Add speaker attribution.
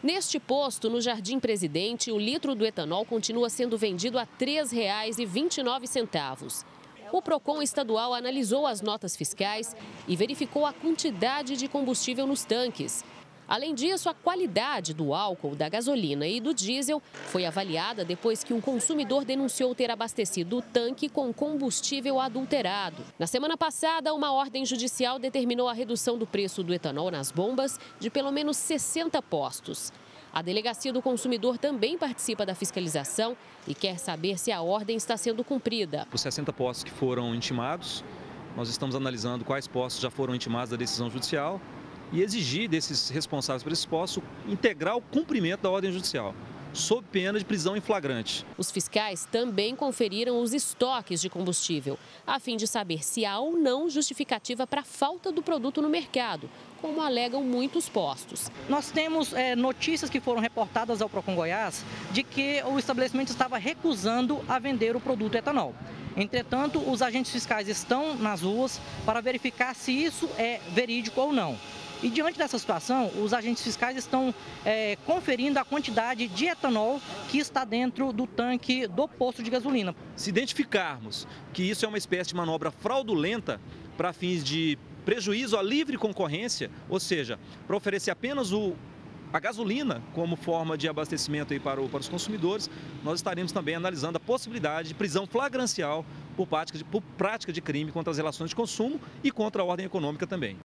Speaker 1: Neste posto, no Jardim Presidente, o litro do etanol continua sendo vendido a R$ 3,29. O PROCON estadual analisou as notas fiscais e verificou a quantidade de combustível nos tanques. Além disso, a qualidade do álcool, da gasolina e do diesel foi avaliada depois que um consumidor denunciou ter abastecido o tanque com combustível adulterado. Na semana passada, uma ordem judicial determinou a redução do preço do etanol nas bombas de pelo menos 60 postos. A Delegacia do Consumidor também participa da fiscalização e quer saber se a ordem está sendo cumprida.
Speaker 2: Os 60 postos que foram intimados, nós estamos analisando quais postos já foram intimados da decisão judicial e exigir desses responsáveis por esses postos integrar o cumprimento da ordem judicial, sob pena de prisão em flagrante.
Speaker 1: Os fiscais também conferiram os estoques de combustível, a fim de saber se há ou não justificativa para a falta do produto no mercado, como alegam muitos postos.
Speaker 3: Nós temos notícias que foram reportadas ao PROCON Goiás de que o estabelecimento estava recusando a vender o produto etanol. Entretanto, os agentes fiscais estão nas ruas para verificar se isso é verídico ou não. E diante dessa situação, os agentes fiscais estão conferindo a quantidade de etanol que está dentro do tanque do posto de gasolina.
Speaker 2: Se identificarmos que isso é uma espécie de manobra fraudulenta para fins de prejuízo à livre concorrência, ou seja, para oferecer apenas a gasolina como forma de abastecimento aí para os consumidores, nós estaremos também analisando a possibilidade de prisão flagrancial por prática de crime contra as relações de consumo e contra a ordem econômica também.